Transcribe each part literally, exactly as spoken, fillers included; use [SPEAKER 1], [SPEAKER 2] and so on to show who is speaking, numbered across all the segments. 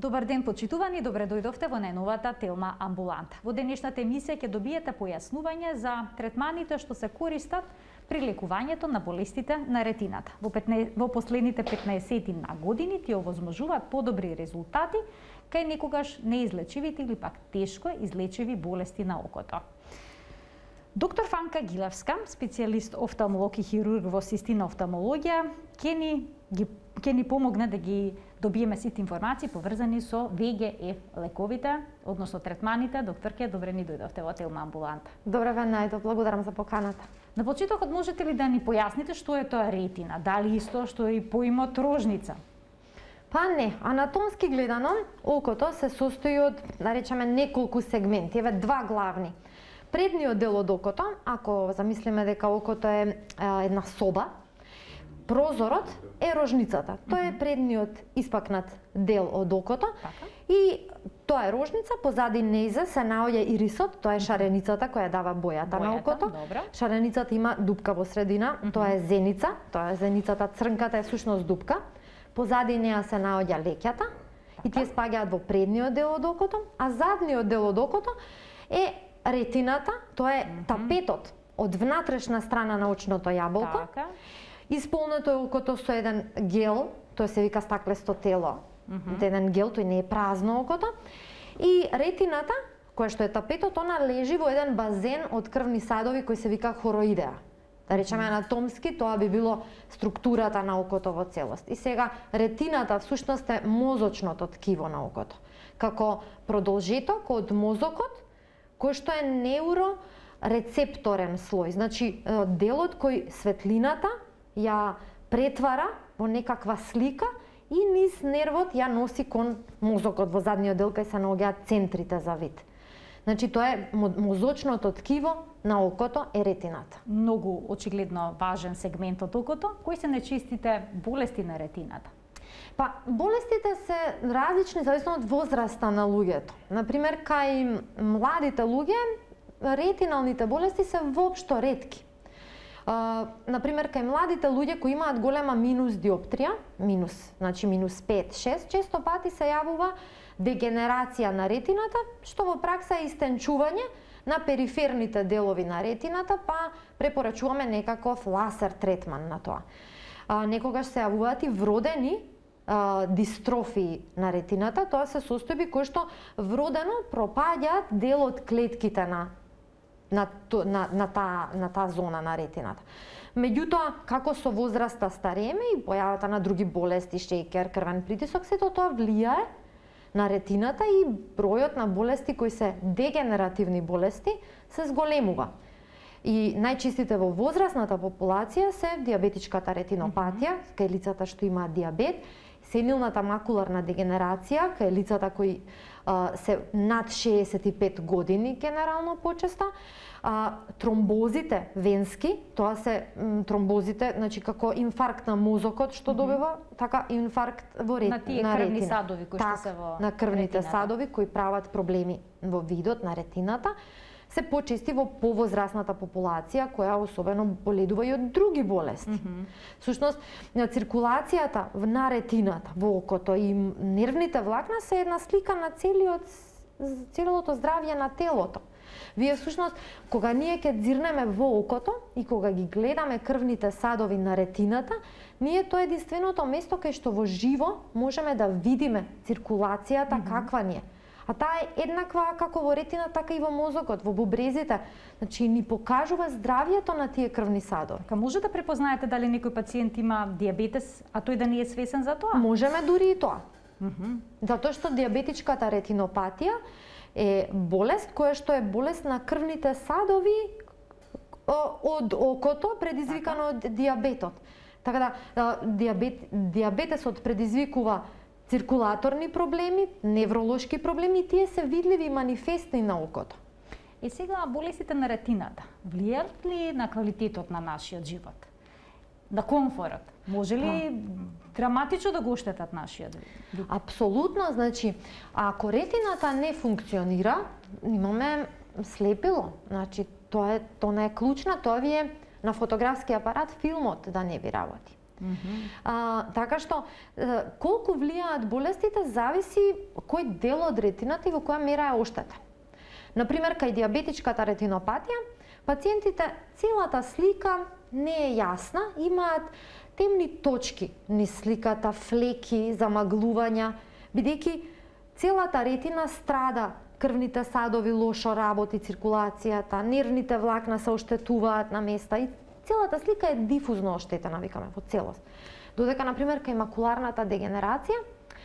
[SPEAKER 1] Добар ден, почитувани, добре дојдовте во најновата Телма амбуланта. Во денешната емисија ќе добиете појаснување за третманите што се користат при лекувањето на болестите на ретината. Во, петнаесет, во последните петнаесет на години тие овозможуваат подобри резултати кај некогаш неизлечивите или пак тешко излечиви болести на окото. Доктор Фанка Гилевска, специјалист офталмолог и хирург во систина офталмологија, ќе ни ги ќе ни помогне да ги добиеме сите информации поврзани со В Г Ф лековите, односно третманите. Докторке, добре ни дојдовте во Телма амбуланта.
[SPEAKER 2] Добре ве најдов, благодарам за поканата.
[SPEAKER 1] На почетокот можете ли да ни појасните што е тоа ретина? Дали исто што и поимот рожница?
[SPEAKER 2] Па не, анатомски гледано, окото се состои од, да речеме, неколку сегменти, еве два главни. Предниот дел од окото, ако замислиме дека окото е а, една соба, прозорот е рожницата. Тоа е предниот испакнат дел од окото.
[SPEAKER 1] Така.
[SPEAKER 2] И тоа е рожница, позади нејзе се наоѓа ирисот, тоа е шареницата која дава бојата,
[SPEAKER 1] Бојата,
[SPEAKER 2] на окото.
[SPEAKER 1] добро.
[SPEAKER 2] Шареницата има дупка во средина, тоа е зеница, тоа е зеницата, црнката е сушност дупка. Позади неа се наоѓа леќата и тие спаѓаат во предниот дел од окото, а задниот дел од окото е ретината, тоа е тапетот од внатрешна страна на очното јаболко.
[SPEAKER 1] Така.
[SPEAKER 2] Исполнето е окото со еден гел, тоа се вика стаклесто тело. Mm -hmm. Еден гел, тој не е празно окото. И ретината, која што е тапетот, она лежи во еден базен од крвни садови кој се вика хороидеа. Да речеме анатомски, тоа би било структурата на окото во целост. И сега ретината всушност е мозочното ткиво на окото, како продолжеток од мозокот кој што е неурорецепторен слој. Значи делот кој светлината ја претвара во некаква слика и низ нервот ја носи кон мозокот во задниот дел кај се наоѓаат центрите за вид. Значи тоа е мозочното ткиво на окото е ретината.
[SPEAKER 1] Многу очигледно важен сегмент од окото. Кои се најчестите болести на ретината?
[SPEAKER 2] Па, болестите се различни зависно од возраста на луѓето. Например, кај младите луѓе ретиналните болести се воопшто ретки. Uh, например, кај младите луѓе кои имаат голема минус диоптрија, минус, значи минус пет шест, често пати се јавува дегенерација на ретината, што во пракса е истенчување на периферните делови на ретината, па препорачуваме некаков ласер третман на тоа. Uh, некогаш се јавуваат и вродени uh, дистрофии на ретината, тоа се состојби кои што вродено пропаѓаат дел од клетките на на на на таа на таа зона на ретината. Меѓутоа, како со возраста старееме и појавата на други болести, шеќер, крвен притисок, сето тоа влијае на ретината и бројот на болести кои се дегенеративни болести се зголемува. И најчистите во возрастната популација се диабетичката ретинопатија, mm -hmm. кај лицата што имаат диабет, сенилната макуларна дегенерација, кај лицата кои а, се над шеесет и пет години генерално почесто, а, тромбозите венски, тоа се м, тромбозите, значи како инфаркт на мозокот што добива, mm -hmm. така инфаркт во рет,
[SPEAKER 1] на тие
[SPEAKER 2] на
[SPEAKER 1] крвни
[SPEAKER 2] ретина.
[SPEAKER 1] садови кои
[SPEAKER 2] так,
[SPEAKER 1] што се во
[SPEAKER 2] на крвните
[SPEAKER 1] ретината.
[SPEAKER 2] садови кои прават проблеми во видот на ретината, се почести во повозрастната популација која особено боледува и од други болести. Mm -hmm. Всушност, циркулацијата на ретината во окото и нервните влакна се една слика на целиот целото здравје на телото. Вие всушност, кога ние ќе дзирнеме во окото и кога ги гледаме крвните садови на ретината, ние тоа е единственото место кај што во живо можеме да видиме циркулацијата mm -hmm. каква ни е. А таа е еднаква како во ретина, така и во мозокот, во бубрезите. Значи, ни покажува здравјето на тие крвни садови.
[SPEAKER 1] Така може да препознаете дали некој пациент има диабетес, а тој да не е свесен за тоа?
[SPEAKER 2] Можеме дури и тоа.
[SPEAKER 1] Mm -hmm.
[SPEAKER 2] Затоа што диабетичката ретинопатија е болест која што е болест на крвните садови од окото, предизвикано од диабетот. Така да, диабет, диабетесот предизвикува циркулаторни проблеми, невролошки проблеми, тие се видливи манифестни на окото.
[SPEAKER 1] И сега болестите на ретината влијаат ли на квалитетот на нашиот живот? На комфорот? Може ли а. драматично да го оштетат нашиот живот?
[SPEAKER 2] Апсолутно, значи, ако ретината не функционира, имаме слепило. Значи, тоа е тоа не е клучна, тоа ви е на фотографски апарат филмот да не ви работи.
[SPEAKER 1] Mm -hmm.
[SPEAKER 2] а, така што колку влијаат болестите зависи кој дел од ретината и во која мера е оштетен. Например, кај диабетичката ретинопатија, пациентите целата слика не е јасна, имаат темни точки низ сликата, флеки, замаглувања, бидејќи целата ретина страда, крвните садови лошо работи циркулацијата, нервните влакна се оштетуваат на места и целата слика е дифузно оштетена, викаме, во целост. Додека, например, кај макуларната дегенерација,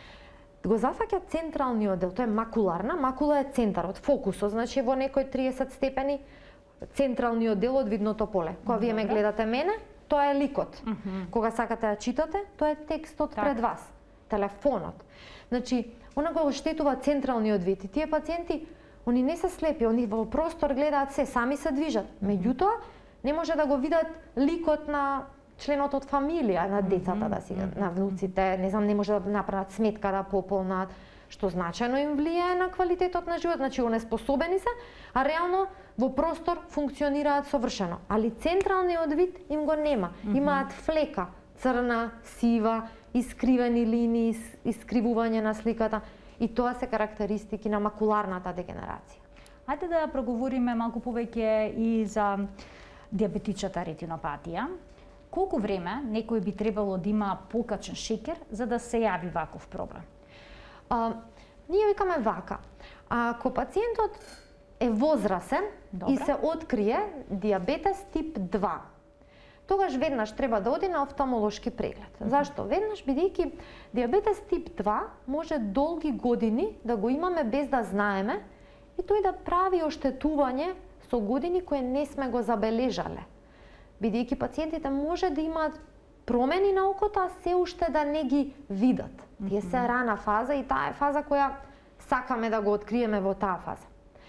[SPEAKER 2] го зафаќа централниот дел, тоа е макуларна, макула е центарот, фокусот, значи во некој триесет степени, централниот дел од видното поле. Кога вие ме гледате мене, тоа е ликот. Mm -hmm. Кога сакате да читате, тоа е текстот так пред вас, телефонот. Значи, она го оштетува централниот вид и тие пациенти, они не се слепи, они во простор гледаат се, сами се движат. Меѓутоа, не може да го видат ликот на членот од фамилија, на децата, да си, на внуците, не знам, не може да направат сметка да пополнат, што значајно им влијае на квалитетот на живот, значи онеспособени се, а реално во простор функционираат совршено, али централниот вид им го нема. Имаат флека, црна, сива, искривени линии, искривување на сликата и тоа се карактеристики на макуларната дегенерација.
[SPEAKER 1] Ајде да проговориме малку повеќе и за диабетичната ретинопатија. Колку време некој би требало да има покачен шекер за да се јави ваков проблем?
[SPEAKER 2] А, ние викаме вака. Ако пациентот е возрасен Добре. и се открие диабетес тип два, тогаш веднаш треба да оди на офталмолошки преглед. Mm -hmm. Зашто? Веднаш бидејќи диабетес тип два може долги години да го имаме без да знаеме и тој да прави оштетување со години кои не сме го забележале. Бидејќи пациентите може да имаат промени на окото, а се уште да не ги видат. Тие се рана фаза и таа е фаза која сакаме да го откриеме во таа фаза.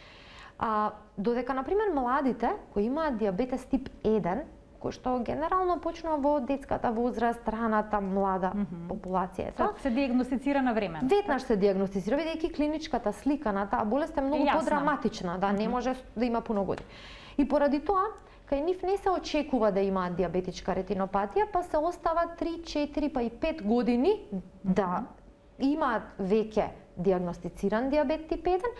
[SPEAKER 2] А, додека, например, младите кои имаат диабетес тип еден, кој што генерално почнува во детската возраст, раната млада mm -hmm. популација.
[SPEAKER 1] Тоа се диагностицира на време.
[SPEAKER 2] Веднаш се диагностицира, бидејќи клиничката слика на таа болест е многу подраматична, да, mm -hmm. не може да има пуно години. И поради тоа, кај нив не се очекува да имаат диабетичка ретинопатија, па се остава три, четири, па и пет години mm -hmm. да имаат веќе диагностициран диабет тип еден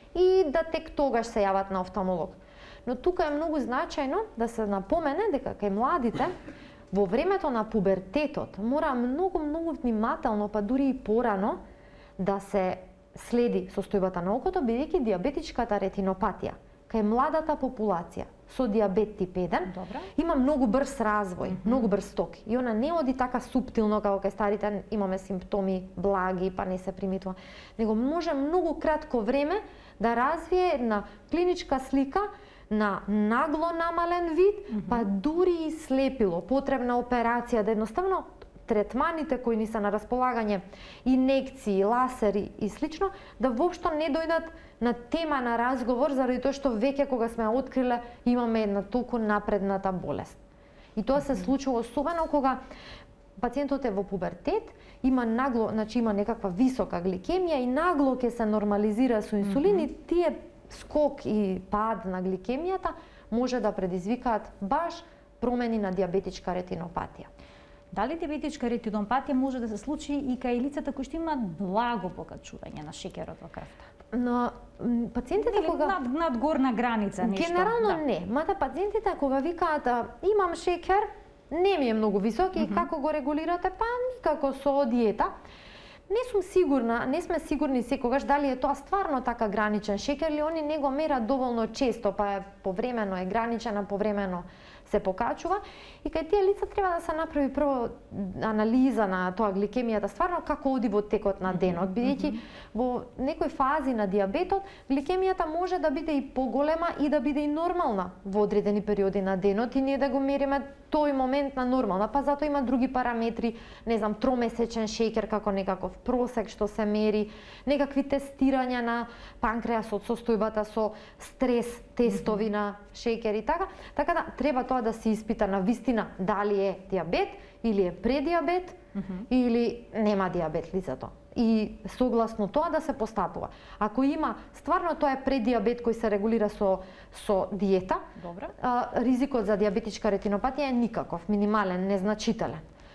[SPEAKER 2] и да тек тогаш се јават на офталмолог. Но тука е многу значајно да се напомене дека кај младите во времето на пубертетот мора многу многу внимателно, па дури и порано да се следи состојбата на окото, бидејќи диабетичката ретинопатија кај младата популација со диабет тип еден
[SPEAKER 1] Добре.
[SPEAKER 2] има многу брз развој, mm -hmm. многу брз ток. И она не оди така суптилно како кај старите, имаме симптоми благи, па не се приметува, него може многу кратко време да развие една клиничка слика на нагло намален вид, mm -hmm. па дури и слепило, потребна операција, да едноставно третманите кои ни се на располагање, инекции, ласери и слично, да воопшто не дојдат на тема на разговор, заради тоа што веќе кога сме откриле имаме една толку напредната болест. И тоа се случува особено кога пациентот е во пубертет, има нагло, значи има некаква висока гликемија и нагло ќе се нормализира со инсулин и тие скок и пад на гликемијата може да предизвикаат баш промени на диабетичка ретинопатија.
[SPEAKER 1] Дали диабетичка ретинопатија може да се случи и кај лицата кои што имаат благо покачување на шекерот во крвта?
[SPEAKER 2] Но пациентите
[SPEAKER 1] Или
[SPEAKER 2] кога
[SPEAKER 1] над, над горна граница нешто.
[SPEAKER 2] Генерално
[SPEAKER 1] да.
[SPEAKER 2] не, мада пациентите кога викаат имам шекер, не ми е многу висок и mm -hmm. како го регулирате? Па никако со диета. Не сум сигурна, не сме сигурни секогаш дали е тоа стварно така граничен шекер или они не го мерат доволно често, па е повремено е граничен, а повремено се покачува. И кај тие лица треба да се направи прво анализа на тоа гликемијата, стварно како оди во текот на денот, бидејќи во некои фази на диабетот гликемијата може да биде и поголема и да биде и нормална во одредени периоди на денот и ние да го мериме тој момент на нормална, па затоа има други параметри, не знам, тромесечен шекер како некаков просек што се мери, некакви тестирања на панкреасот, состојбата со стрес, тестови на шекер и така, така да треба тоа да се испита на вистина дали е диабет или е предиабет mm -hmm. или нема диабет лицето. И согласно тоа да се постапува. Ако има стварно тоа е предиабет кој се регулира со со диета,
[SPEAKER 1] Добре.
[SPEAKER 2] А, ризикот за диабетичка ретинопатија е никаков, минимален, незначителен.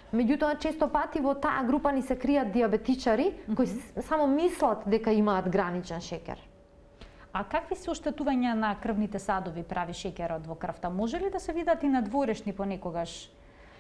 [SPEAKER 2] Меѓутоа, често пати во таа група ни се кријат диабетичари кои само мислат дека имаат граничен шекер.
[SPEAKER 1] А какви се оштетувања на крвните садови прави шекерот во крвта? Може ли да се видат и надворешни понекогаш?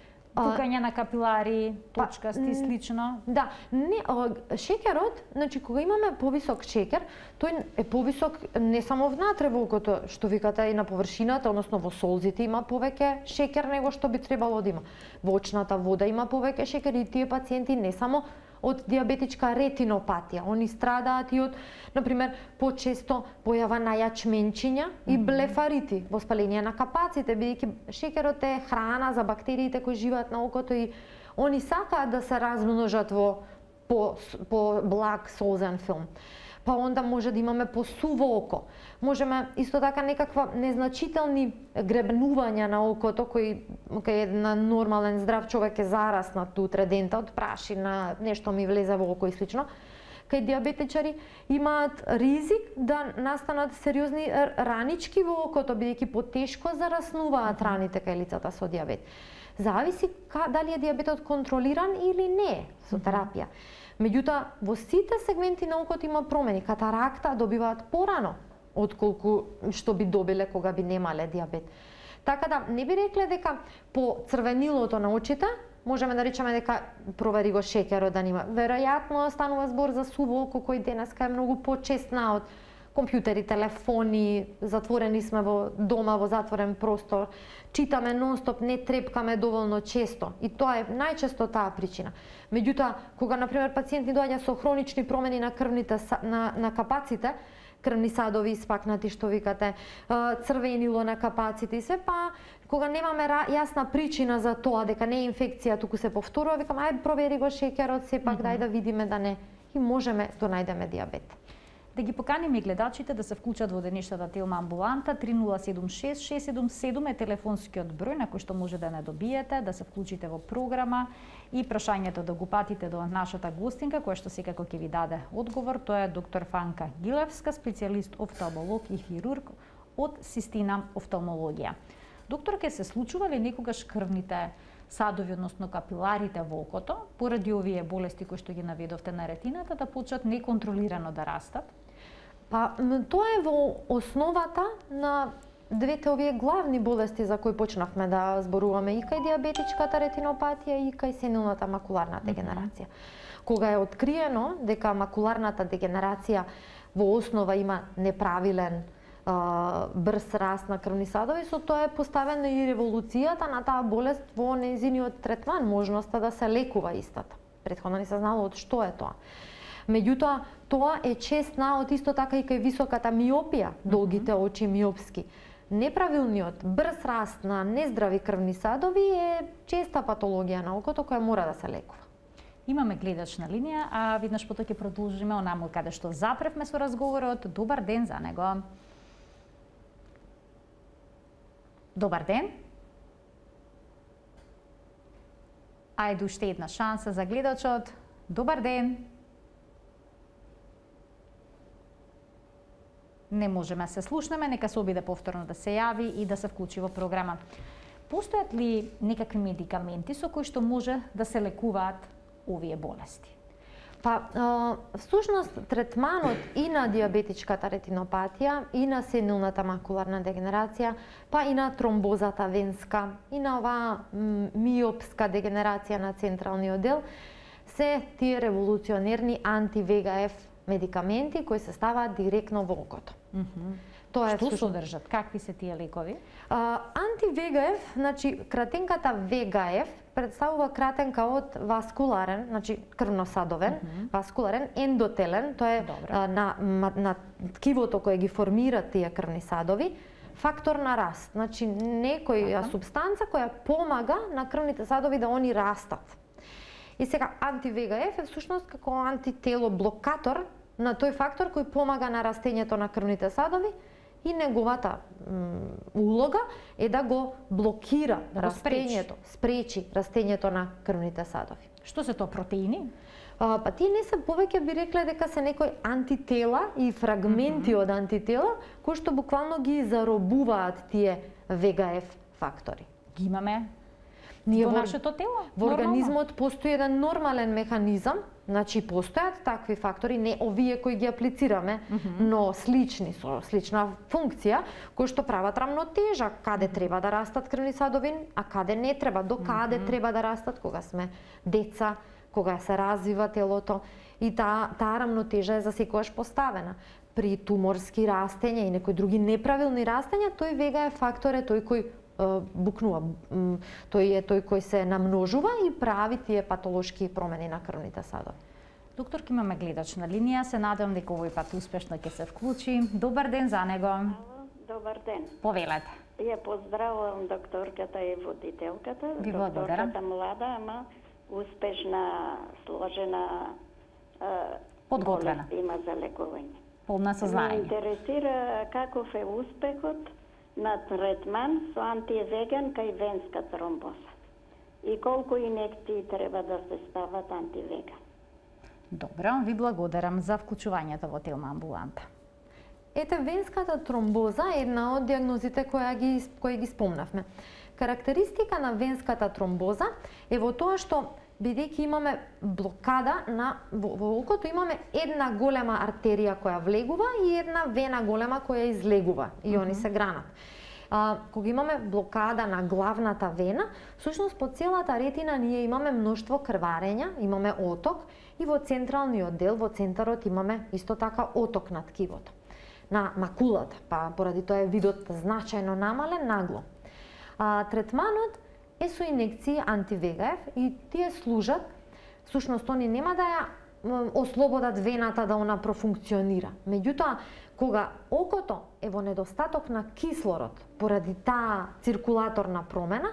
[SPEAKER 1] Пукање на капилари, точкасти, слично?
[SPEAKER 2] Да, не, шекерот, значи кога имаме повисок шекер, тој е повисок не само внатре во окото, што викате и на површината, односно во солзите има повеќе шекер него што би требало да има. Во очната вода има повеќе шекер и тие пациенти не само од диабетичка ретинопатија, они страдаат и од, например, почесто појава на јачменчиња и блефарити, воспаление на капаците, бидејќи шекерот е храна за бактериите кои живеат на окото и они сакаат да се размножат во по, по благ солзен филм. Па онда може да имаме посуво око. Можеме исто така некаква незначителни гребнувања на окото кои кај еден нормален здрав човек е зараснат утре дента од прашина, нешто ми влезе во око и слично. Кај диабетичари имаат ризик да настанат сериозни ранички во окото, бидејќи потешко зараснуваат раните кај лицата со диабет. Зависи дали е диабетот контролиран или не со терапија. Меѓутоа, во сите сегменти на окото има промени. Катаракта добиваат порано отколку што би добиле кога би немале диабет. Така да, не би рекле дека по црвенилото на очите можеме да речеме дека провери го шекерот да нема. Веројатно станува збор за суво око кој денеска е многу почестна од компјутери, телефони, затворени сме во дома, во затворен простор, читаме нон-стоп, не трепкаме доволно често. И тоа е најчесто таа причина. Меѓутоа, кога, например, пациент ни доаѓа со хронични промени на крвните на, на капаците, крвни садови испакнати, што викате, црвенило на капаците и се, па кога немаме јасна причина за тоа, дека не е инфекција, туку се повторува, викам, ајде провери го шекерот, сепак, дај да видиме да не, и можеме да најдеме диабет.
[SPEAKER 1] Да ги поканиме гледачите да се вклучат во денешната Телма амбуланта. три нула седум шест шест седум седум е телефонскиот број на кој што може да не добиете, да се вклучите во програма и прашањето да го патите до нашата гостинка, која што секако ќе ви даде одговор. Тоа е доктор Фанка Гилевска, специјалист офталмолог и хирург од Систина офталмологија. Доктор, ке се случува ли некогаш крвните садови, односно капиларите во окото, поради овие болести кои што ги наведовте на ретината, да почнат неконтролирано да растат?
[SPEAKER 2] Па, тоа е во основата на двете овие главни болести за кои почнавме да зборуваме, и кај диабетичката ретинопатија и кај сенилната макуларна дегенерација. Кога е откриено дека макуларната дегенерација во основа има неправилен брз раст на крвни садови, со тоа е поставена и револуцијата на таа болест во нејзиниот третман, можноста да се лекува истата. Претходно не се знало од што е тоа. Меѓутоа, тоа е честна од исто така и кај високата миопија, долгите очи миопски. Неправилниот брз раст на нездрави крвни садови е честа патологија на окото која мора да се лекува.
[SPEAKER 1] Имаме гледач на линија, а виднаш потоа ќе продолжиме онаму каде што запревме со разговорот. Добар ден за него. Добар ден. Ајде уште една шанса за гледачот. Добар ден. Не можеме се слушнеме, нека се обиде повторно да се јави и да се вклучи во програма. Постојат ли некакви медикаменти со кои што може да се лекуваат овие болести?
[SPEAKER 2] Па, всушност, третманот и на диабетичката ретинопатија, и на сенилната макуларна дегенерација, па и на тромбозата венска, и на оваа миопска дегенерација на централниот дел, се тие револуционерни анти-ве га еф медикаменти кои се ставаат директно во окото.
[SPEAKER 1] Mm -hmm. Тоа е што всушност... содржат? Какви се тие лекови?
[SPEAKER 2] Анти-ве га еф, значи кратенката ве га еф представува кратенка од васкуларен, значи крвносадовен, mm -hmm. васкуларен, ендотелен, тоа е а, на, на, на ткивото кое ги формира тие крвни садови, фактор на раст, значи некоја okay. субстанца која помага на крвните садови да они растат. И сега анти-ве га еф е всушност како антитело блокатор на тој фактор кој помага на растењето на крвните садови и неговата улога е да го блокира да растењето, спречи растењето на крвните садови.
[SPEAKER 1] Што се тоа, протеини?
[SPEAKER 2] А, па тие не се повеќе би рекле дека се некои антитела и фрагменти mm -hmm. од антитела кои што буквално ги заробуваат тие ве га еф фактори.
[SPEAKER 1] Ги имаме?
[SPEAKER 2] Ние
[SPEAKER 1] во
[SPEAKER 2] во,
[SPEAKER 1] нашето тело.
[SPEAKER 2] во
[SPEAKER 1] нормално.
[SPEAKER 2] организмот постои еден нормален механизам, значи постојат такви фактори, не овие кои ги аплицираме, mm -hmm. но слични со слична функција, кои што прават рамнотежа, каде треба да растат крвни садови, а каде не треба, до каде mm -hmm. треба да растат кога сме деца, кога се развива телото, и таа таа рамнотежа е за секогаш поставена. При туморски растења и некои други неправилни растења, тој вега е фактор е тој кој е, букнува, тој е тој кој се намножува и прави тие патолошки промени на крвните садови.
[SPEAKER 1] Докторки, имаме гледач на линија, се надевам дека овој пат успешно ќе се вклучи. Добар ден за него.
[SPEAKER 3] Ало, добар ден.
[SPEAKER 1] Повелете.
[SPEAKER 3] Ја поздравувам докторката и водителката.
[SPEAKER 1] Ви благодарам.
[SPEAKER 3] Докторката млада, ама успешна, сложена
[SPEAKER 1] подготвена
[SPEAKER 3] болест има за лекување.
[SPEAKER 1] Полна со
[SPEAKER 3] Ме
[SPEAKER 1] знаење.
[SPEAKER 3] интересира каков е успехот на третман со антивеган кај венска тромбоза и колку инекции треба да се стават антивеган.
[SPEAKER 1] Добро, ви благодарам за вклучувањето во Телма амбуланта.
[SPEAKER 2] Ете, венската тромбоза е една од диагнозите која ги, кои ги спомнавме. Карактеристика на венската тромбоза е во тоа што бидејќи имаме блокада на во, во окото, имаме една голема артерија која влегува и една вена голема која излегува и mm -hmm. они се гранат. А, кога имаме блокада на главната вена, всушност по целата ретина ние имаме мноштво крварења, имаме оток и во централниот дел, во центарот имаме исто така оток на ткивото, на макулата, па поради тоа е видот значајно намален нагло. А, третманот е со инекции антивегаев и тие служат, всушност они нема да ја ослободат вената да она профункционира. Меѓутоа, кога окото е во недостаток на кислород поради таа циркулаторна промена,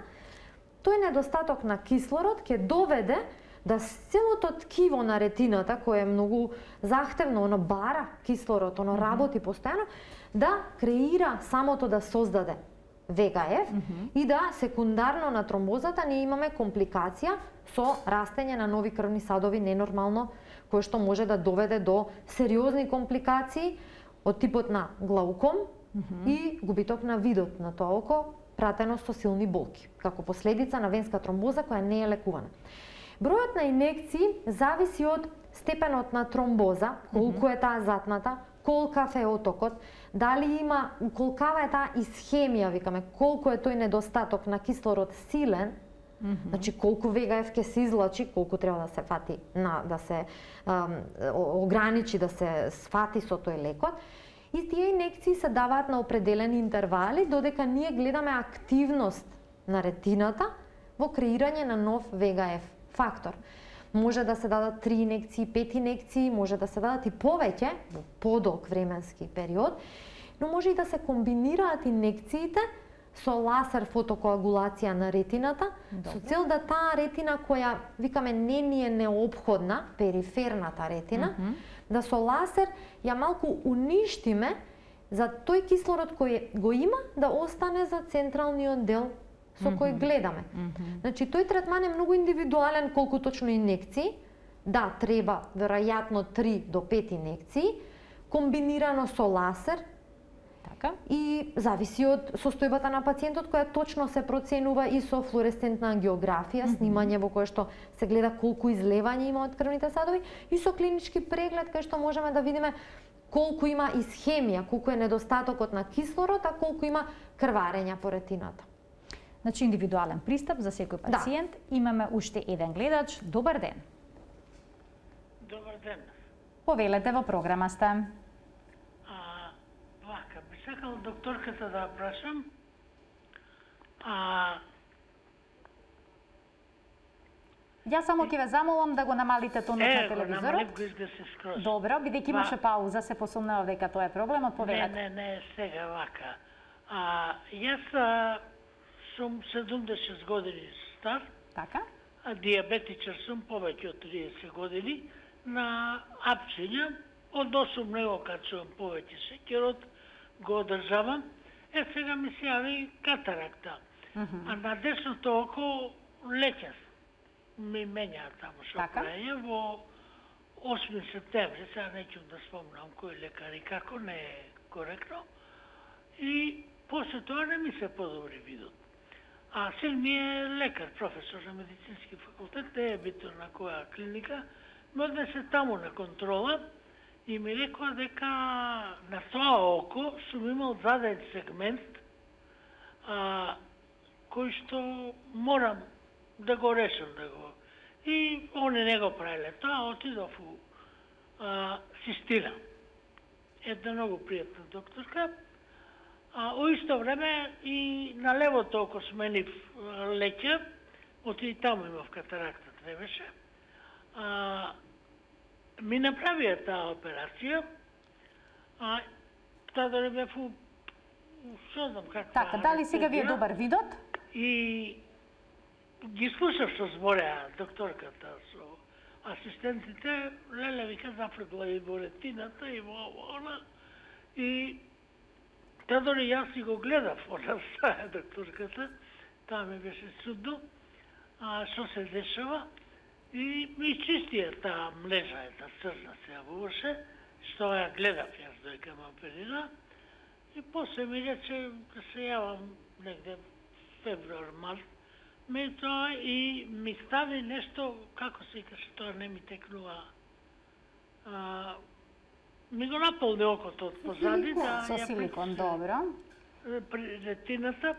[SPEAKER 2] тој недостаток на кислород ќе доведе да целото ткиво на ретината, кое е многу захтевно, оно бара кислород, оно работи постојано, да креира самото да создаде ве га еф mm -hmm. и да секундарно на тромбозата ние имаме компликација со растење на нови крвни садови ненормално, кое што може да доведе до сериозни компликации од типот на глауком mm -hmm. и губиток на видот на тоа око, пратено со силни болки, како последица на венска тромбоза која не е лекувана. Бројот на инекции зависи од степенот на тромбоза, колку е таа затната, колкав е отокот, дали има, колкава е таа исхемија, викаме, колку е тој недостаток на кислород силен, mm -hmm. значи колку ве га еф ќе се излачи, колку треба да се фати, на, да се ам, ограничи, да се сфати со тој лекот. И тие инекции се даваат на определени интервали, додека ние гледаме активност на ретината во креирање на нов ве га еф фактор. Може да се дадат три инекции, пет инекции, може да се дадат и повеќе во подолг временски период, но може и да се комбинираат инекциите со лазер фотокоагулација на ретината, Добре. со цел да таа ретина која, викаме, не ни е неопходна, периферната ретина, mm -hmm. да со лазер ја малку уништиме за тој кислород кој го има да остане за централниот дел со кој mm -hmm. гледаме. Mm -hmm. Значи, тој третман е многу индивидуален колку точно инекции. Да, треба веројатно три до пет инекции, комбинирано со лазер, така, и зависи од состојбата на пациентот која точно се проценува и со флуоресцентна ангиографија, mm -hmm. снимање во кое што се гледа колку излевање има од крвните садови, и со клинички преглед кај што можеме да видиме колку има исхемија, колку е недостатокот на кислород, а колку има крварења по ретината.
[SPEAKER 1] Значи, индивидуален пристап за секој пациент. Да. Имаме уште еден гледач. Добар ден.
[SPEAKER 4] Добар ден.
[SPEAKER 1] Повелете, во програма сте.
[SPEAKER 4] А, вака, би сакал докторката да прашам. А...
[SPEAKER 1] Ја само ќе ве замолам да го намалите тонот
[SPEAKER 4] е,
[SPEAKER 1] на телевизорот.
[SPEAKER 4] Е, го намалив, го изгаси скроз.
[SPEAKER 1] Добро, бидејќи имаше пауза, се посумнував дека тоа е проблемот. Повелете.
[SPEAKER 4] Не, не, не, сега вака. А, јас а, сум седумдесет и шест години стар.
[SPEAKER 1] Така.
[SPEAKER 4] А диабетичар сум повеќе од триесет години. На апсиња, односум него качувам повеќе шеќерот, го одржавам. Е, сега ми се јави катаракта. Uh -huh. А на десното око леќас ми менја таму шокорање во осми септември, сега неќу да спомнам кој лекар и како, не е коректно. И после тоа не ми се подобри видот. А син ми е лекар, професор на медицински факултет, не е битно на која клиника, ме однесе таму на контрола и ми рекоа дека на тоа око сум имал заден сегмент а, кој што морам да го решам да го. И они не го правиле тоа, отидов у а, Систина. Една многу пријатна докторка. А, о исто време и на левото око сменив леќа, оти и таму имав катаракта, требеше. А, ми направија таа операција, а таа дори бев у, што знам каква...
[SPEAKER 1] Така, дали сега ви е добар видот?
[SPEAKER 4] И ги слушав што збореа докторката со асистентите, леле вика запрегла и во ретината и во она. И та дори јас си го гледав, она стаја докторката, таа ми беше чудно, а што се дешава. И ми чистија таа млежа, ета црна се јавуваше, што ја гледав јас дојка ме оперира. И после ми рече да се јавам негде февруар, март, ме тоа и ми стави нешто, како се каже, тоа не ми текнува. А, ми го наполни окото од позади, да
[SPEAKER 1] Со силикон, добро.
[SPEAKER 4] при ретината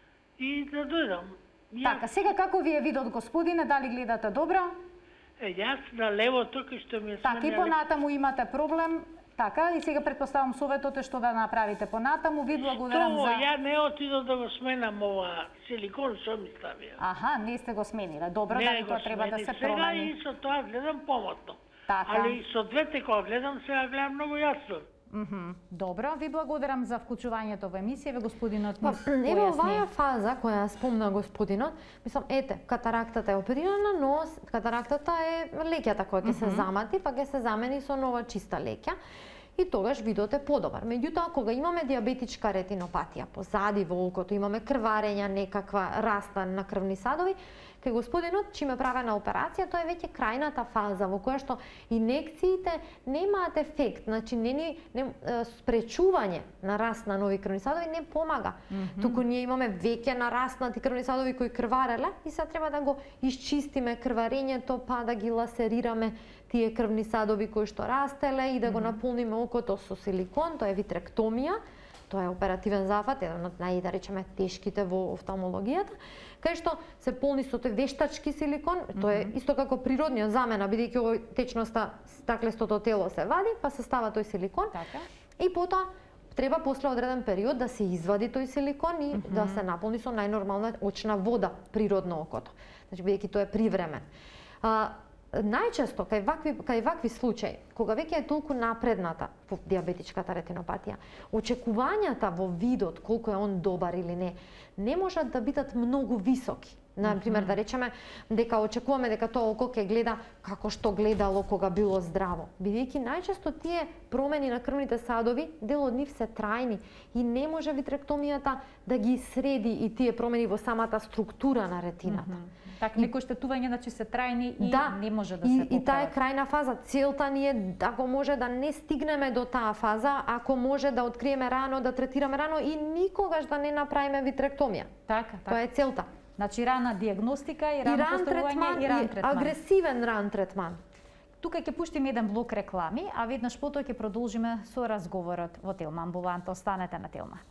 [SPEAKER 4] и да дојдам. Ја,
[SPEAKER 1] Така, сега како ви е видот, господине, дали гледате добро?
[SPEAKER 4] е, јас на левото, кој што ми е
[SPEAKER 1] Така, и
[SPEAKER 4] сменеле-
[SPEAKER 1] понатаму имате проблем. Така, и сега предпоставам советот е што да направите понатаму. Ви благодарам
[SPEAKER 4] Тоа,
[SPEAKER 1] за...
[SPEAKER 4] ја не отидов да го сменам ова силикон, што ми ставија.
[SPEAKER 1] Аха, не сте го смениле. Добро,
[SPEAKER 4] Не
[SPEAKER 1] дали
[SPEAKER 4] го
[SPEAKER 1] тоа треба да
[SPEAKER 4] смени
[SPEAKER 1] се
[SPEAKER 4] сега
[SPEAKER 1] промени.
[SPEAKER 4] и со тоа гледам помотно.
[SPEAKER 1] Така.
[SPEAKER 4] Али со двете кога гледам, сега гледам многу јасно.
[SPEAKER 1] Мгм. Добро, ви благодарам за вклучувањето во емисија, господинот
[SPEAKER 2] Па,
[SPEAKER 1] ни
[SPEAKER 2] еве
[SPEAKER 1] појасни.
[SPEAKER 2] оваа фаза која спомна господинот, мислам, ете, катарактата е оперирана, но с- катарактата е леќата која ќе се замати, па ќе се замени со нова чиста леќа. И тогаш видот е подобар. Меѓутоа, кога имаме диабетичка ретинопатија, позади во окото имаме крварења, некаква раста на крвни садови, кај господинот, чиме правена операција, тоа е веќе крајната фаза во која што инекциите немаат ефект, значи не ни не, е, спречување на раст на нови крвни садови не помага. Mm -hmm. Туку ние имаме веќе нараснати крвни садови кои крвареле и сега треба да го исчистиме крварењето, па да ги ласерираме тие крвни садови кои што растеле и да го наполниме окото со силикон, тоа е витректомија. Тоа е оперативен зафат, еден од нај, да речеме, тешките во офталмологијата, кај што се полни со тој вештачки силикон, тоа е исто како природниот замена, бидејќи овој течноста стаклестото тело се вади, па се става тој силикон.
[SPEAKER 1] Така.
[SPEAKER 2] И потоа треба после одреден период да се извади тој силикон и да се наполни со најнормална очна вода, природно окото. Значи, бидејќи тоа е привремен. А, најчесто кај вакви кај вакви случаи, кога веќе е толку напредната во диабетичката ретинопатија, очекувањата во видот колку е он добар или не, не можат да бидат многу високи. Например, да речеме дека очекуваме дека тоа око ќе гледа како што гледало кога било здраво. Бидејќи најчесто тие промени на крвните садови, дел од нив се трајни и не може витректомијата да ги среди и тие промени во самата структура на ретината.
[SPEAKER 1] Така, некои штетувања, значи се трајни и
[SPEAKER 2] Да,
[SPEAKER 1] не може да
[SPEAKER 2] и,
[SPEAKER 1] се
[SPEAKER 2] и таа е
[SPEAKER 1] поправат.
[SPEAKER 2] крајна фаза. Целта ни е, ако може да не стигнеме до таа фаза, ако може да откриеме рано, да третираме рано и никогаш да не направиме витректомија.
[SPEAKER 1] Така,
[SPEAKER 2] Тоа
[SPEAKER 1] така.
[SPEAKER 2] е целта.
[SPEAKER 1] Значи рана диагностика и
[SPEAKER 2] И
[SPEAKER 1] рано
[SPEAKER 2] ран
[SPEAKER 1] поставување
[SPEAKER 2] третман,
[SPEAKER 1] и ран
[SPEAKER 2] и
[SPEAKER 1] третман.
[SPEAKER 2] агресивен ран третман.
[SPEAKER 1] Тука ќе пуштиме еден блок реклами, а веднаш потоа ќе продолжиме со разговорот во Телма амбуланта. Останете на Телма.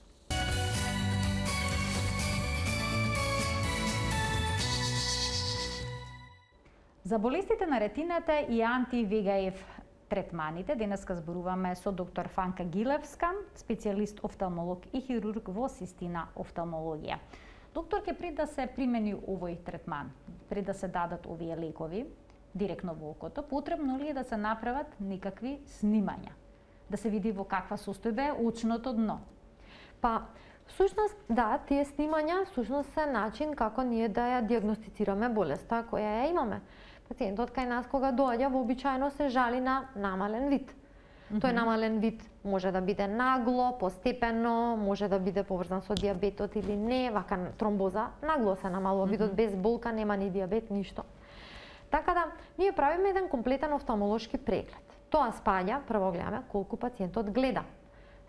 [SPEAKER 1] За болестите на ретината и анти-ВГФ третманите, денеска зборуваме со доктор Фанка Гилевска, специјалист офталмолог и хирург во Систина офталмологија. Доктор, ке пред да се примени овој третман, пред да се дадат овие лекови директно во окото, потребно ли е да се направат некакви снимања? Да се види во каква состојба е очното дно?
[SPEAKER 2] Па, всушност, да, тие снимања всушност се начин како ние да ја диагностицираме болеста која ја имаме. Пациентот кај нас кога доаѓа вообичаено се жали на намален вид. Тој намален вид може да биде нагло, постепено, може да биде поврзан со диабетот или не, вака тромбоза, нагло се намалува видот, без болка, нема ни диабет, ништо. Така да, ние правиме еден комплетен офталмолошки преглед. Тоа спаѓа, прво гледаме колку пациентот гледа.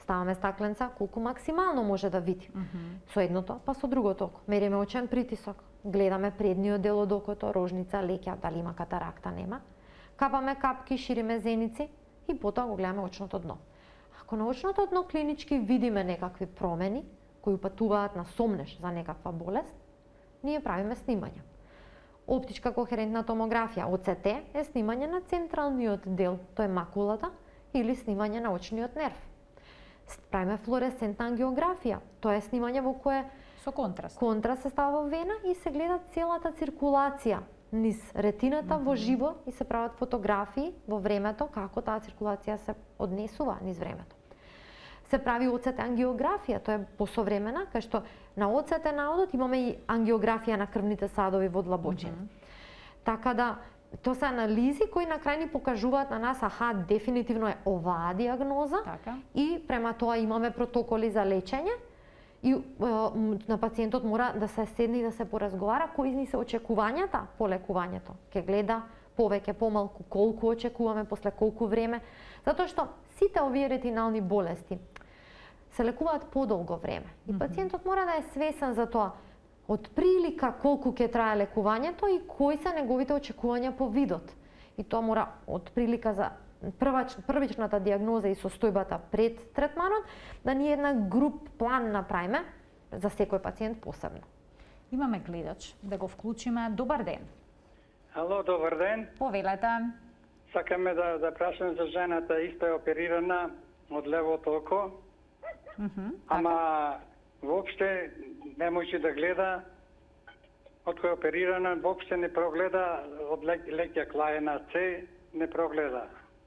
[SPEAKER 2] ставаме стакленца колку максимално може да види. Mm -hmm. Со едното, па со другото око. Мериме очен притисок, гледаме предниот дел од окото, рожница, леќа, дали има катаракта, нема. Капаме капки, шириме зеници и потоа го гледаме очното дно. Ако на очното дно клинички видиме некакви промени кои упатуваат на сомнеш за некаква болест, ние правиме снимање. Оптичка кохерентна томографија, О Це Те, е снимање на централниот дел, тој е макулата, или снимање на очниот нерв. Правиме флуоресцентна ангиографија, тоа е снимање во кое
[SPEAKER 1] со контраст.
[SPEAKER 2] Контраст се става во вена и се гледа целата циркулација низ ретината mm -hmm. во живо и се прават фотографии во времето како таа циркулација се однесува низ времето. Се прави О Це Те ангиографија, тоа е посовремена, кај што на О Це Те наодот имаме и ангиографија на крвните садови во длабочина. Mm -hmm. Така да, тоа се анализи кои на крај ни покажуваат на нас, аха, дефинитивно е оваа диагноза,
[SPEAKER 1] така.
[SPEAKER 2] И према тоа имаме протоколи за лечење и е, на пациентот мора да се седне и да се поразговара кои ни се очекувањата по лекувањето. Ке гледа повеќе, помалку, колку очекуваме, после колку време, затоа што сите овие ретинални болести се лекуваат подолго време. И пациентот мора да е свесен за тоа од прилика колку ќе трае лекувањето и кои се неговите очекувања по видот. И тоа мора од прилика за првач, првичната диагноза и состојбата пред третманот, да ние една груп план направиме за секој пациент посебно.
[SPEAKER 1] Имаме гледач, да го вклучиме. Добар ден.
[SPEAKER 5] Ало, добар ден.
[SPEAKER 1] Повелете.
[SPEAKER 5] Сакаме да, да прашам за жената, исто е оперирана од левото око,
[SPEAKER 1] Mm -hmm,
[SPEAKER 5] ама воопште не може да гледа, од кој е оперирана, воопште не прогледа, од леќа клаена С не прогледа.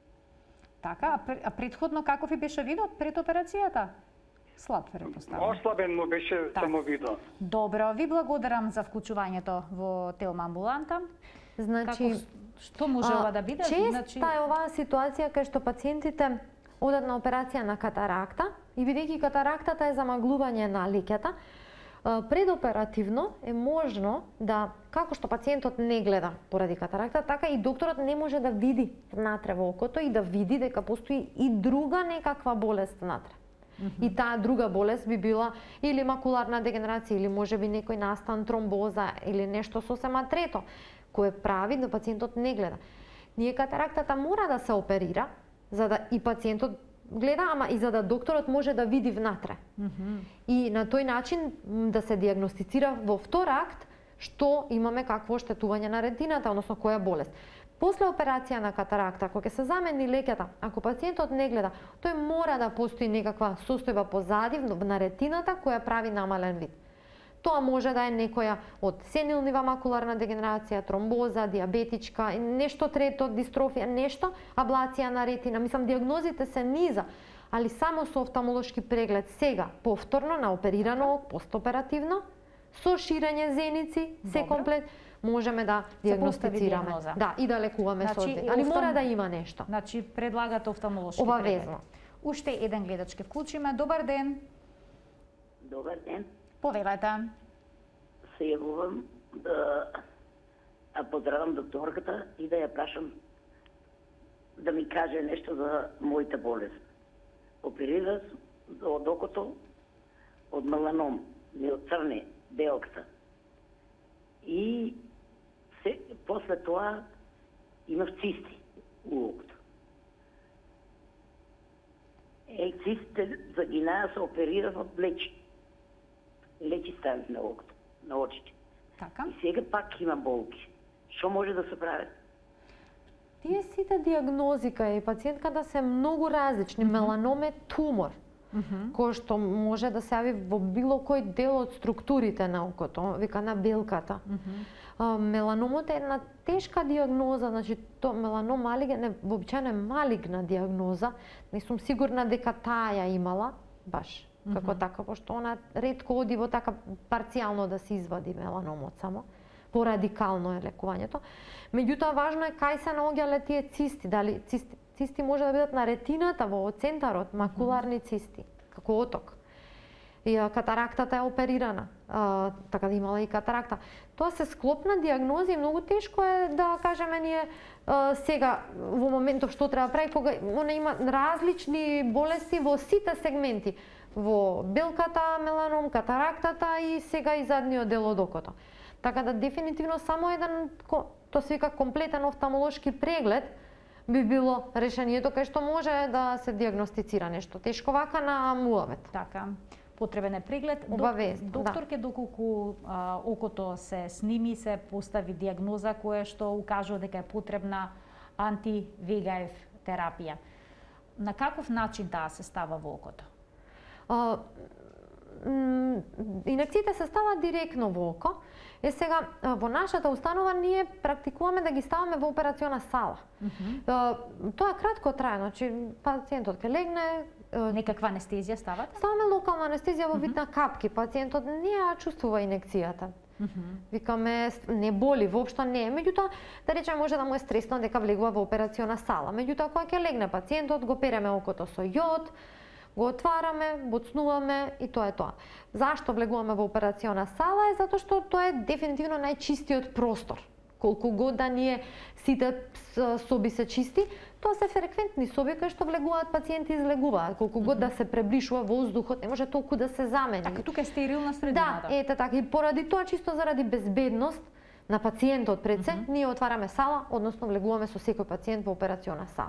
[SPEAKER 1] Така, а предходно каков ви беше видот пред операцијата? Слаб, предпоставам.
[SPEAKER 5] Ослабен му беше само видот.
[SPEAKER 1] Добро, ви благодарам за вклучувањето во Телма амбуланта.
[SPEAKER 2] Значи,
[SPEAKER 1] Како, што можела да биде?
[SPEAKER 2] Честа
[SPEAKER 1] Значи...
[SPEAKER 2] е оваа ситуација кај што пациентите одат на операција на катаракта и бидејќи катарактата е замаглување на леќата, предоперативно е можно да, како што пациентот не гледа поради катаракта, така и докторот не може да види внатре во окото и да види дека постои и друга некаква болест внатре. Mm -hmm. И таа друга болест би била или макуларна дегенерација, или можеби некој настан тромбоза, или нешто сосема трето, кое прави да пациентот не гледа. Ние катарактата мора да се оперира, за да и пациентот гледа, ама и за да докторот може да види внатре. Mm -hmm. И на тој начин да се диагностицира во втор акт што имаме какво оштетување на ретината, односно која болест. После операција на катаракта, кога ќе се замени леќата, ако пациентот не гледа, тој мора да постои некаква состојба позади на ретината која прави намален вид. Тоа може да е некоја од сенилнива макуларна дегенерација, тромбоза, диабетичка, нешто трето, дистрофија, нешто, аблација на ретина. Мислам, диагнозите се низа, али само со офталмолошки преглед сега, повторно на оперирано, постоперативно, со ширење зеници, се комплет, можеме да диагностицираме. Да, и да лекуваме
[SPEAKER 1] значи,
[SPEAKER 2] со одзет. Али офтал... мора да има нешто.
[SPEAKER 1] Значи, предлагате офталмолошки
[SPEAKER 2] Обавезно.
[SPEAKER 1] преглед. Уште еден гледач ке вклучиме. Добар ден.
[SPEAKER 6] Добар ден.
[SPEAKER 1] Повелете.
[SPEAKER 6] Се јавувам да а поздравам докторката и да ја прашам да ми каже нешто за мојата болест. Оперира од окото од меланом, ми од црне белката. И се, после тоа имав цисти у окото. Е, цистите за гинаа се оперирав од лечи. Лечи ставив на окото, на очите.
[SPEAKER 1] Така.
[SPEAKER 6] И сега пак има болки. Што може да се прави?
[SPEAKER 2] Тие сите диагнози кај пациентката се многу различни. Mm -hmm. Меланом е тумор, mm -hmm. кој што може да се јави во било кој дел од структурите на окото, вика на белката. Mm -hmm. а, меланомот е една тешка диагноза, значи то меланом малиген е вообичаено е малигна диагноза. Не сум сигурна дека таа ја имала баш. Mm -hmm. Како така, пошто она ретко оди во така парцијално да се извади меланомот само. Порадикално е лекувањето. Меѓутоа, важно е кај се наоѓале тие цисти. Дали цисти, цисти може да бидат на ретината, во центарот, макуларни цисти, како оток. И катарактата е оперирана. а, така да имала и катаракта. Тоа се склопна диагнози, многу тешко е да кажеме ние а, сега во моментов што треба прави кога она има различни болести во сите сегменти, во белката, меланом, катарактата и сега и задниот дел од окото. Така да дефинитивно само еден, тоа се вика комплетен офталмолошки преглед би било решението кај што може да се диагностицира нешто тешко вака на муавет.
[SPEAKER 1] Така, потребен е преглед.
[SPEAKER 2] Обавест,
[SPEAKER 1] Докторке, да. Доколку а, окото се сними, се постави диагноза која што укажува дека е потребна анти-вегаев терапија. На каков начин таа се става во окото?
[SPEAKER 2] А, инекциите се ставаат директно во око. Е сега, во нашата установа ние практикуваме да ги ставаме во операциона сала. Mm -hmm. Тоа е кратко трае, значи пациентот ќе легне,
[SPEAKER 1] некаква анестезија ставате?
[SPEAKER 2] Ставаме локална анестезија во вид на капки. Пациентот не ја чувствува инекцијата. Mm -hmm. Викаме, не боли, воопшто не е. Меѓутоа, да речеме, може да му е стресно дека влегува во операциона сала. Меѓутоа, кога ќе легне пациентот, го переме окото со јод, го отвараме, боцнуваме и тоа е тоа. Зашто влегуваме во операциона сала е затоа што тоа е дефинитивно најчистиот простор. Колку год да ние сите соби се чисти, тоа се фреквентни соби кај што влегуваат пациенти и излегуваат. Колку год да се преблишува воздухот, не може толку да се замени.
[SPEAKER 1] Така тука е стерилна средината.
[SPEAKER 2] Да, ете така. И поради тоа, чисто заради безбедност на пациентот пред се, mm -hmm. ние отвараме сала, односно влегуваме со секој пациент во операциона сала.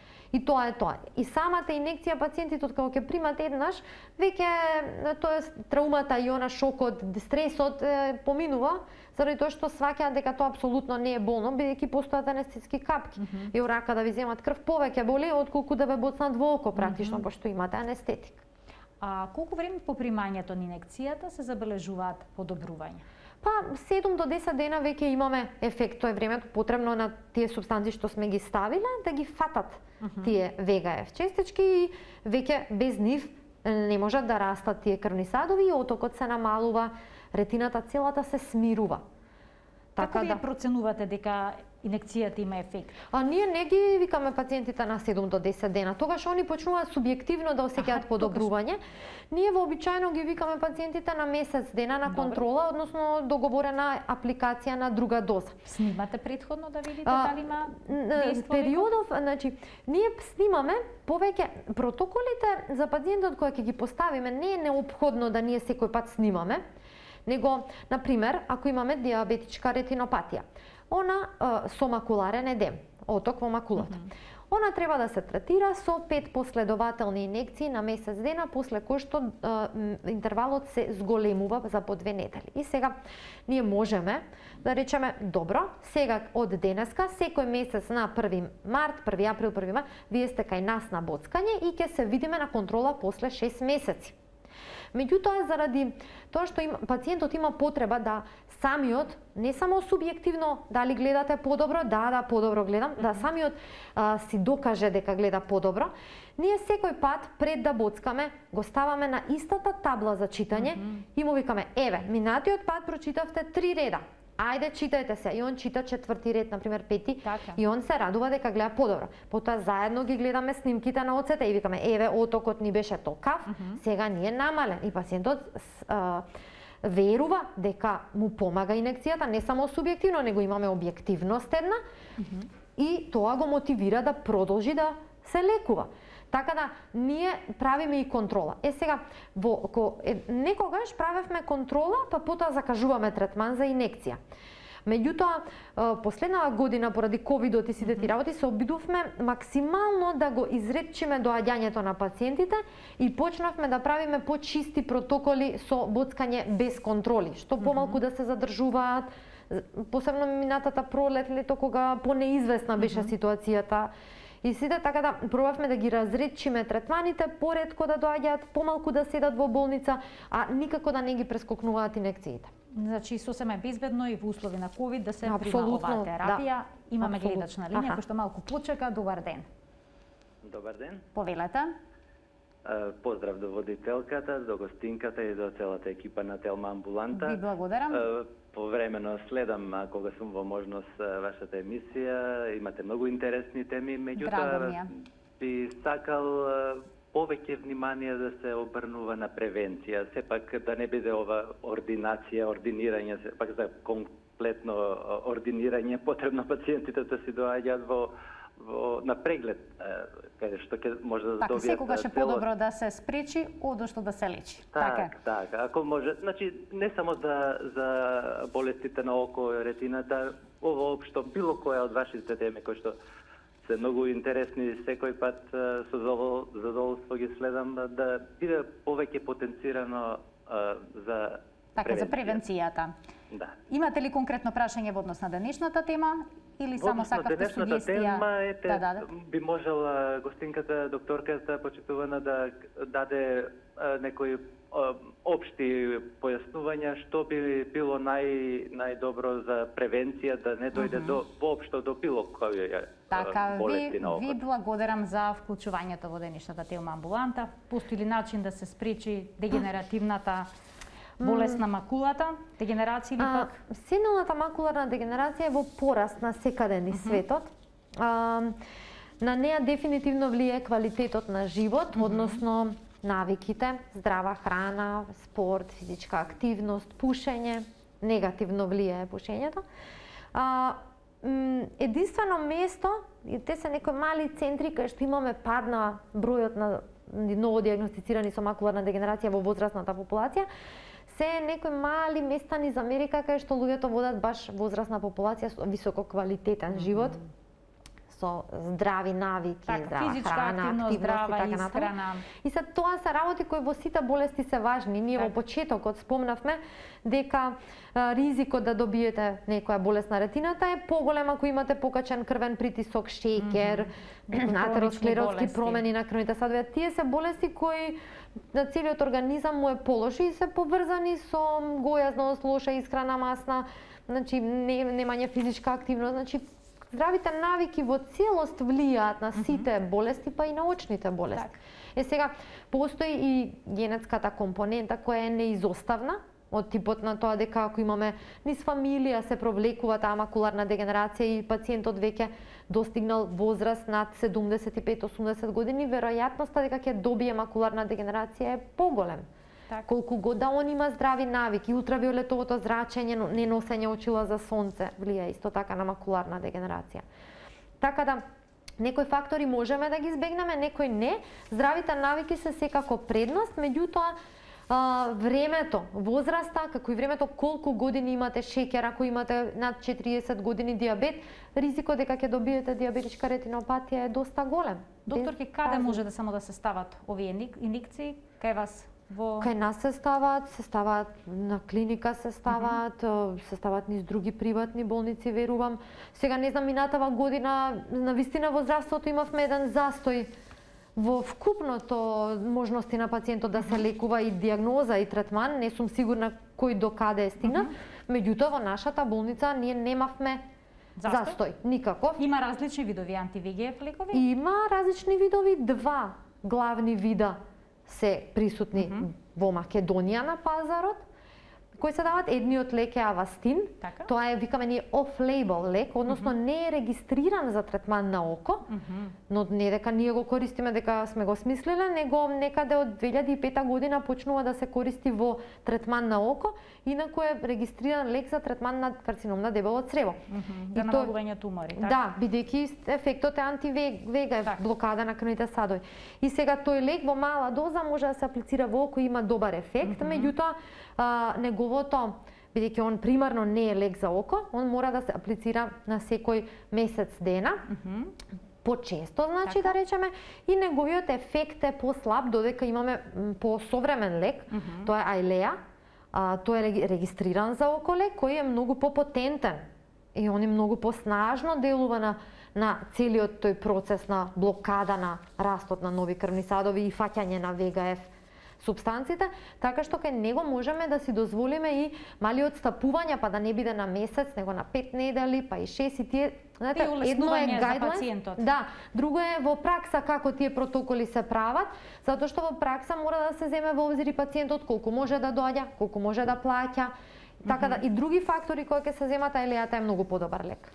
[SPEAKER 2] И тоа е тоа. И самата инекција пациентите од кога ќе примат еднаш, веќе тоа траумата и она шокот, стресот е, поминува, заради тоа што сваќаат дека тоа апсолутно не е болно, бидејќи постојат анестетски капки. Mm -hmm. И рака да ви земат крв повеќе боли отколку да ве боцнат во око практично, mm -hmm. пошто имате анестетик.
[SPEAKER 1] А колку време по примањето на инекцијата се забележуваат подобрување?
[SPEAKER 2] Па седум до десет дена веќе имаме ефект. Тоа е времето потребно на тие супстанции што сме ги ставиле да ги фатат uh -huh. тие вегаев честички и веќе без нив не можат да растат тие крвни садови и отокот се намалува, ретината целата се смирува.
[SPEAKER 1] Така Како вие да проценувате дека инекцијата има ефект?
[SPEAKER 2] А ние не ги викаме пациентите на седум до десет дена. Тогаш они почнуваат субјективно да осеќаат подобрување. Тогаш... Ние вообичајно ги викаме пациентите на месец дена на контрола, Добре. односно договорена апликација на друга доза.
[SPEAKER 1] Снимате претходно да видите а, дали има дејство?
[SPEAKER 2] Периодов, значи, ние снимаме повеќе протоколите за пациентот кој ќе ги поставиме, не е неопходно да ние секој пат снимаме, него, на пример, ако имаме диабетичка ретинопатија, она а, со макуларен едем, оток во макулата. Mm -hmm. Она треба да се третира со пет последователни инекции на месец дена, после кој што а, интервалот се зголемува за по две недели. И сега ние можеме да речеме, добро, сега од денеска, секој месец на први март, први април, први мај, вие сте кај нас на боцкање и ќе се видиме на контрола после шест месеци. Меѓутоа, заради тоа што има, пациентот има потреба да самиот, не само субјективно дали гледате подобро, да, да, подобро гледам, mm -hmm. да самиот а, си докаже дека гледа подобро, ние секој пат пред да боцкаме го ставаме на истата табла за читање mm -hmm. и му викаме, еве, минатиот пат прочитавте три реда, ајде читајте се. И он чита четврти ред, например пети, така. И он се радува дека гледа подобро. Потоа заедно ги гледаме снимките на оцете и викаме, еве, отокот ни беше толкав, mm -hmm. сега ни е намален. И пациентот а, верува дека му помага инекцијата, не само субјективно, него имаме објективност една, mm -hmm. и тоа го мотивира да продолжи да се лекува. Така да, ние правиме и контрола. Е сега, во, ко, е, некогаш правевме контрола, па потоа закажуваме третман за инекција. Меѓутоа, последнава година, поради ковидот и сите ти работи, се обидувме максимално да го изредчиме доаѓањето на пациентите и почнавме да правиме почисти протоколи со боцкање без контроли, што помалку да се задржуваат, посебно минатата пролет, лето, кога понеизвестна беше ситуацијата. И сите така да пробавме да ги разредчиме третманите, поретко да доаѓаат, помалку да седат во болница, а никако да не ги прескокнуваат инекциите.
[SPEAKER 1] Значи, сосема е безбедно и во услови на ковид да се прима оваа терапија. Да. Имаме Абсолютно. Гледач на линија, кој што малку почека. Добар ден.
[SPEAKER 7] Добар ден.
[SPEAKER 1] Повелете.
[SPEAKER 7] Поздрав до водителката, до гостинката и до целата екипа на Телма Амбуланта.
[SPEAKER 1] Ви благодарам.
[SPEAKER 7] Повремено следам кога сум во можност вашата емисија. Имате многу интересни теми, меѓутоа би сакал повеќе внимание да се обрнува на превенција, сепак да не биде ова ординација, ординирање, сепак за комплетно ординирање потребно пациентите да си доаѓаат во, во на преглед, каде што ќе може да
[SPEAKER 1] така,
[SPEAKER 7] добијат.
[SPEAKER 1] Секогаш е подобро да се спречи одошто да се лечи.
[SPEAKER 7] Так, така, ако може, значи не само за за болестите на око и ретината, ово општо било која од вашите теми кои што се многу интересни, секој пат со задоволство ги следам, да биде повеќе потенцирано а, за
[SPEAKER 1] така,
[SPEAKER 7] превенција.
[SPEAKER 1] за превенцијата.
[SPEAKER 7] Да.
[SPEAKER 1] Имате ли конкретно прашање во однос на денешната тема или само сакавте
[SPEAKER 7] денешната
[SPEAKER 1] сугестија?
[SPEAKER 7] тема ете,
[SPEAKER 1] да, да, да.
[SPEAKER 7] би можела гостинката, докторката почитувана да даде а, некои а, општи појаснувања што би било нај најдобро за превенција, да не дојде
[SPEAKER 1] uh -huh.
[SPEAKER 7] до воопшто до било која
[SPEAKER 1] така,
[SPEAKER 7] болести
[SPEAKER 1] ви,
[SPEAKER 7] на окото.
[SPEAKER 1] ви благодарам за вклучувањето во денешната тема амбуланта. Постои ли начин да се спречи дегенеративната болест на макулата, дегенерација или пак?
[SPEAKER 2] Сеналната макуларна дегенерација е во пораст на секаде низ светот. А, на неа дефинитивно влие квалитетот на живот, mm -hmm. односно навиките, здрава храна, спорт, физичка активност, пушење, негативно влијае пушењето. А, единствено место, и те се некои мали центри кај што имаме пад на бројот на ново диагностицирани со макуларна дегенерација во возрастната популација, се некои мали места низ Америка кај што луѓето водат баш возрастна популација со високо квалитетен mm -hmm. живот, со здрави навики,
[SPEAKER 1] така,
[SPEAKER 2] здрава
[SPEAKER 1] физичка
[SPEAKER 2] храна,
[SPEAKER 1] активност,
[SPEAKER 2] активност
[SPEAKER 1] здрава
[SPEAKER 2] и така натаму.
[SPEAKER 1] исхрана. И
[SPEAKER 2] се тоа се работи кои во сите болести се важни. Ние
[SPEAKER 1] так.
[SPEAKER 2] во почетокот спомнавме дека а, ризикот да добиете некоја болест на ретината е поголем ако имате покачен крвен притисок, шеќер, mm -hmm. атеросклеротски промени на крвните садови. Тие се болести кои на целиот организам му е полоши и се поврзани со гојазност, лоша исхрана, масна, значи не, немање физичка активност, значи здравите навики во целост влијаат на сите болести, па и на очните болести. Так. Е сега, постои и генетската компонента која е неизоставна, од типот на тоа дека ако имаме низ фамилија се провлекува таа макуларна дегенерација и пациентот веќе достигнал возраст над седумдесет и пет до осумдесет години, веројатноста дека ќе добие макуларна дегенерација е поголем. Так. Колку год да он има здрави навики, ултравиолетовото зрачење, не носење очила за сонце, влија исто така на макуларна дегенерација. Така да, некои фактори можеме да ги избегнеме, некои не. Здравите навики се секако предност, меѓутоа Uh, времето, возраста, како и времето колку години имате шеќер, ако имате над четириесет години диабет, ризикот дека ќе добиете диабетичка ретинопатија е доста голем.
[SPEAKER 1] Докторки, каде пазни. Може да само да се стават овие индикции? Кај вас? Во...
[SPEAKER 2] Кај нас се стават, се стават на клиника се стават, mm -hmm. се стават низ други приватни болници, верувам. Сега не знам, минатава година на вистина во здравството имавме еден застој во вкупното можности на пациентот да се лекува и диагноза и третман, не сум сигурна кој до каде е стигнат, mm -hmm. меѓутоа во нашата болница ние немавме застој, застој никаков.
[SPEAKER 1] Има различни видови анти-ви ге еф лекови?
[SPEAKER 2] Има различни видови, два главни вида се присутни mm -hmm. во Македонија на пазарот, кои се дават. Едниот лек е Авастин, така? Тоа е, викаме ние, off-label лек, односно mm -hmm. не е регистриран за третман на око, mm -hmm. но не дека ние го користиме, дека сме го смислиле, него некаде од две илјади и пета година почнува да се користи во третман на око, инаку е регистриран лек за третман на карцином на дебело црево.
[SPEAKER 1] Mm -hmm. За намалување тумори, така?
[SPEAKER 2] Да, бидејќи ефектот е антивега, так. блокада на крвните садови. И сега тој лек во мала доза може да се аплицира во око и има добар ефект, mm -hmm. меѓутоа Uh, неговото, бидејќи он примарно не е лек за око, он мора да се аплицира на секој месец дена, mm -hmm. почесто, значи така. Да речеме, и неговиот ефект е послаб, додека имаме посовремен лек, mm -hmm. тоа е Айлеа, uh, тој е регистриран за око лек, кој е многу попотентен и он е многу поснажно делува на на целиот тој процес на блокада на растот на нови крвни садови и фаќање на ве ге еф субстанците, така што кај него можеме да си дозволиме и мали отстапувања, па да не биде на месец, него на пет недели, па и шест, и тие, знаете, едно е гајдлайн, да, друго е во пракса како тие протоколи се прават, затоа што во пракса мора да се земе во обзир и пациентот колку може да доаѓа, колку може да плаќа, така mm -hmm. да и други фактори кои ќе се земат, Айлеата е многу подобар лек.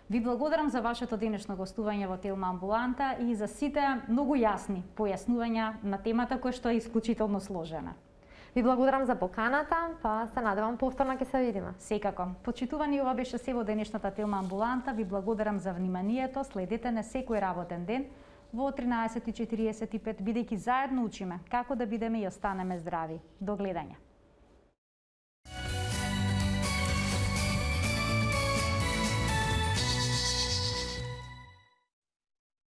[SPEAKER 1] Ви благодарам за вашето денешно гостување во Телма амбуланта и за сите многу јасни појаснувања на темата која што е исклучително сложена.
[SPEAKER 2] Ви благодарам за поканата, па се надевам повторно ќе се видиме.
[SPEAKER 1] Секако. Почитувани, ова беше се во денешната Телма амбуланта. Ви благодарам за вниманието. Следете на секој работен ден во тринаесет и четириесет и пет, бидејќи заедно учиме како да бидеме и останеме здрави. До гледање.